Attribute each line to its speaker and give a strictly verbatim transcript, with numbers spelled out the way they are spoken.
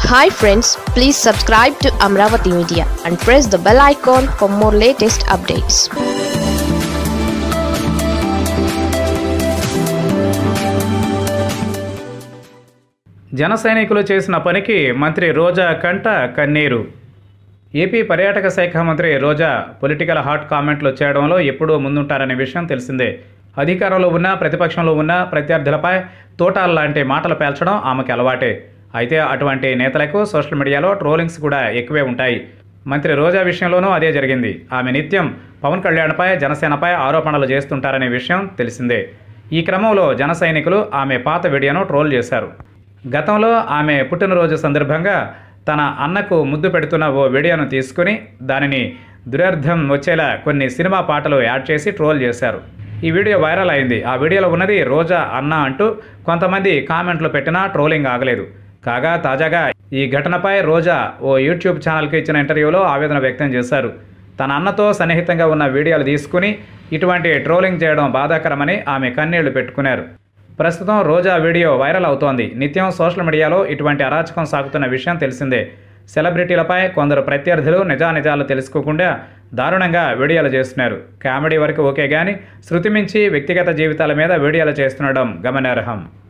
Speaker 1: Hi friends, please subscribe to Amaravathi Media and press the bell icon for more latest updates.
Speaker 2: జనసైనికులు చేసిన పనికి మంత్రి రోజా కంట కన్నీరు. AP పర్యాటక శాఖ మంత్రి రోజా పొలిటికల్ హాట్ కామెంట్లు చేయడంలో ఎప్పుడూ ముందుంటారనే విషయం తెలిసిందే. అధికారంలో ఉన్న ప్రతిపక్షంలో ఉన్న ప్రత్యర్థులపై తోటాల్లాంటి మాటలు పేల్చడం ఆమెకి అలవాటే. అయితే అటువంటి నేతలకు సోషల్ మీడియాలో ట్రోలింగ్స్ కూడా ఎక్కువే ఉంటాయి. మంత్రి రోజా విషయంలోనూ అదే జరిగింది. ఆమె నిత్యం పవన్ కళ్యాణ్పై జనసేనపై ఆరోపణలు చేస్తుంటారనే విషయం తెలిసిందే. ఈ క్రమంలో జన సైనికులు ఆమె పాత వీడియోను ట్రోల్ చేశారు. గతంలో ఆమె పుట్టినరోజు సందర్భంగా తన అన్నకు ముద్దు పెడుతున్న ఓ వీడియోను తీసుకుని దానిని దురర్థం వచ్చేలా కొన్ని సినిమా పాటలు యాడ్ చేసి ట్రోల్ చేశారు. ఈ వీడియో వైరల్ అయింది. ఆ వీడియోలో ఉన్నది రోజా అన్న అంటూ కొంతమంది కామెంట్లు పెట్టినా ట్రోలింగ్ ఆగలేదు. కాగా తాజాగా ఈ ఘటనపై రోజా ఓ యూట్యూబ్ ఛానల్కి ఇచ్చిన ఇంటర్వ్యూలో ఆవేదన వ్యక్తం చేశారు. తన అన్నతో సన్నిహితంగా ఉన్న వీడియోలు తీసుకుని ఇటువంటి ట్రోలింగ్ చేయడం బాధాకరమని ఆమె కన్నీళ్లు పెట్టుకున్నారు. ప్రస్తుతం రోజా వీడియో వైరల్ అవుతోంది. నిత్యం సోషల్ మీడియాలో ఇటువంటి అరాచకం సాగుతున్న విషయం తెలిసిందే. సెలబ్రిటీలపై కొందరు ప్రత్యర్థులు నిజానిజాలు తెలుసుకోకుండా దారుణంగా వీడియోలు చేస్తున్నారు. కామెడీ వరకు ఓకే కానీ శృతి మించి వ్యక్తిగత జీవితాల మీద వీడియోలు చేస్తుండడం గమనార్హం.